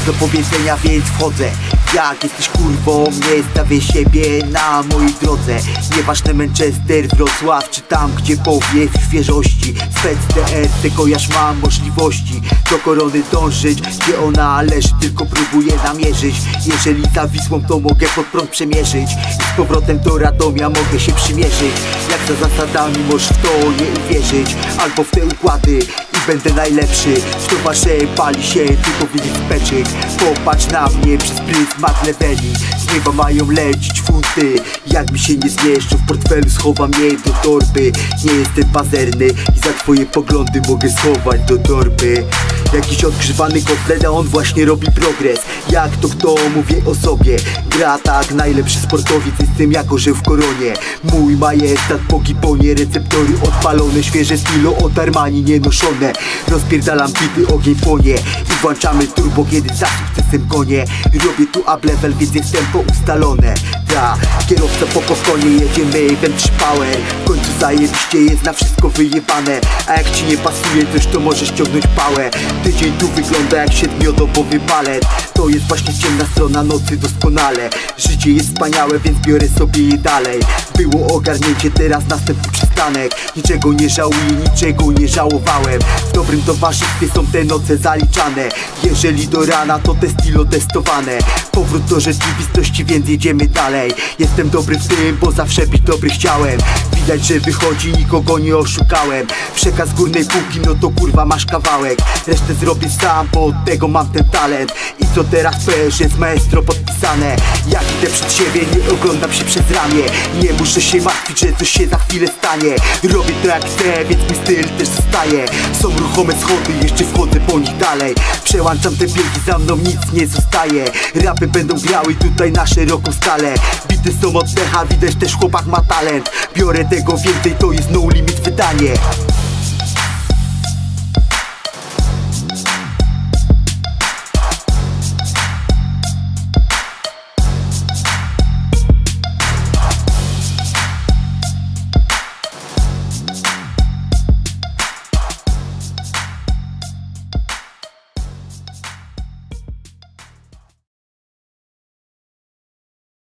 do powiedzenia, więc wchodzę. Jak jesteś kurwą, nie stawię siebie na mojej drodze. Nieważne Manchester, Wrocław czy tam, gdzie powiew świeżości. Spec TR, tylko jaż mam możliwości do korony dążyć, gdzie ona leży, tylko próbuję namierzyć. Jeżeli za Wisłą, to mogę pod prąd przemierzyć i z powrotem do Radomia mogę się przymierzyć. Jak za zasadami możesz w to nie uwierzyć, albo w te układy i będę najlepszy. W to wasze pali się tylko widzieć peczyk. Popatrz na mnie przez pryzmat leveli. Z nieba mają lecić funty, jak mi się nie zmieszczą w portfelu, schowam je do torby. Nie jestem pazerny i za twoje poglądy mogę schować do torby. Jakiś odgrzewany kotlet, a on właśnie robi progres. Jak to kto mówię o sobie? Gra tak, najlepszy sportowiec jestem jak orzeł w koronie. Mój majestat po gibonie, receptory odpalone, świeże stilo od Armani nienoszone. Rozpierdalam bity, ogień płonie i włączamy turbo, kiedy za sukcesem gonie. Robię tu up level, więc jest tempo ustalone. Ta, kierowca po kokonie, jedziemy wędrz power. W końcu zajebiście jest na wszystko wyjebane. A jak ci nie pasuje coś, to możesz ciągnąć pałę. Tydzień tu wygląda jak 7-dobowy balet. To jest właśnie ciemna strona nocy doskonale. Życie jest wspaniałe, więc biorę sobie je dalej. Było ogarnięcie, teraz następny przystanek. Niczego nie żałuję, niczego nie żałowałem. W dobrym towarzystwie są te noce zaliczane. Jeżeli do rana, to te stilo testowane. Powrót do rzeczywistości, więc jedziemy dalej. Jestem dobry w tym, bo zawsze być dobry chciałem. Widać, że wychodzi, nikogo nie oszukałem. Przekaz górnej półki, no to kurwa masz kawałek. Resztę zrobię sam, bo od tego mam ten talent. I co teraz powiesz, jest maestro podpisane. Jak idę przed siebie, nie oglądam się przez ramię. Nie muszę się martwić, że coś się za chwilę stanie. Robię to jak chcę, więc mój styl też zostaje. Są ruchome schody, jeszcze wchodzę po nich dalej. Przełączam te biegi, za mną nic nie zostaje. Rapy będą grały tutaj na szeroką skalę. Bity są od decha, widać też chłopak ma talent. Biorę tego więcej, to jest no limit wydanie.